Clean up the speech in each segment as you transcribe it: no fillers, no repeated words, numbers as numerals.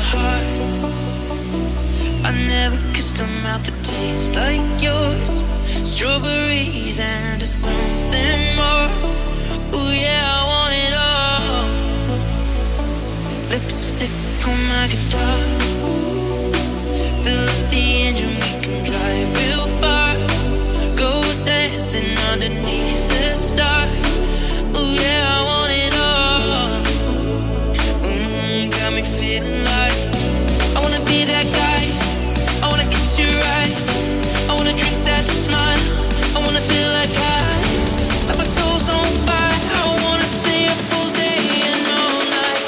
heart. I never kissed a mouth that tastes like yours. Strawberries and something more. Ooh yeah, I want it all. Lipstick on my guitar. Fill up the engine, we can drive real far. Go dancing underneath the stars. Ooh yeah, I want it all. Got me feeling like I wanna be that guy. I wanna kiss you right. I wanna drink that smile. I wanna feel like my soul's on fire. I wanna stay up all day and all night.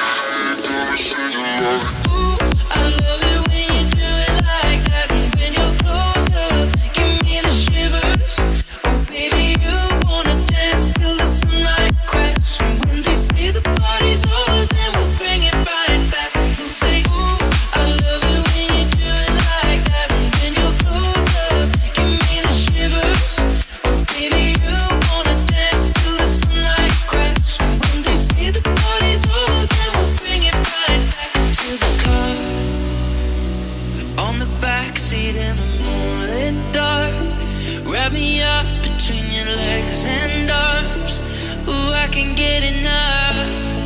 Ooh, I love it when you do it like that. And when you're closer, give me the shivers. Oh baby, you wanna dance till the sunlight cracks. And when they say the party's over, then we'll bring it right back. We'll say, ooh, I love it when you do it like that. And when you're closer, give me the shivers. Oh baby, you wanna dance till the sunlight cracks. And when they say the party's over, then we'll bring it right back to the car. On the backseat in the moonlit dark. Wrap me up between your legs and arms. Ooh, I can get enough.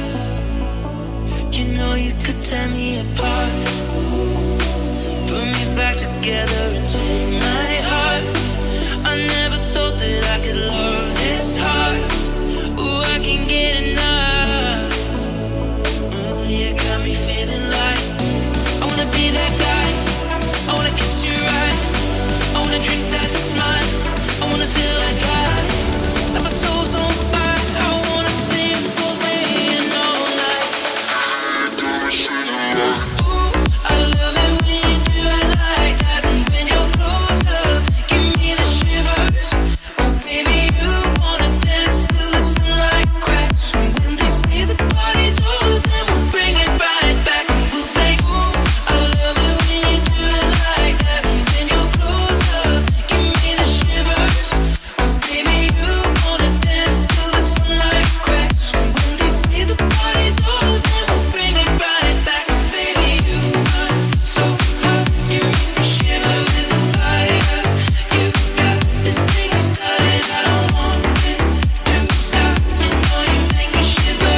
You know you could tear me apart. Put me back together and take my heart. I never thought that I could love this hard. Ooh, I can get enough. Ooh, you got me feeling like I wanna be that guy. I wanna kiss you right. I wanna drink that smile. I wanna feel like my soul's on fire. I wanna stay up all day and all night. Ooh, I love it when you do it like that. And when you're closer, give me the shivers. Oh baby, you wanna dance till the sunlight cracks. And when they say the party's over, then we'll bring it right back. We'll say, ooh, I love it when you do it like that. And when you're closer, give me the shivers. Oh baby, you wanna dance till the sunlight cracks. And when they say the party's over, then we'll bring it right back. Baby, you burn so hot, you make me shiver with the fire. You got this thing you started, I don't want it to stop. You know you make me shiver.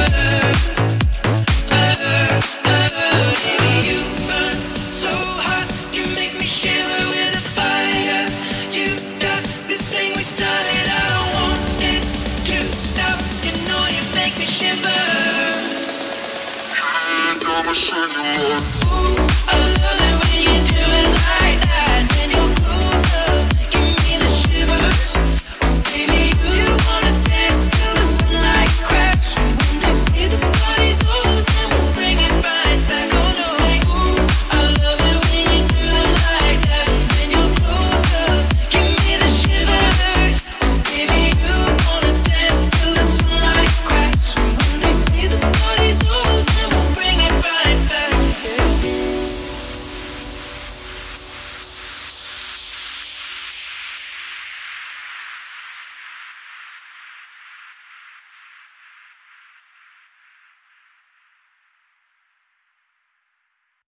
Baby, you burn so hot, you make me shiver with the fire. You got this thing we started, I don't want it to stop. You know you make me shiver. Ooh, I love it.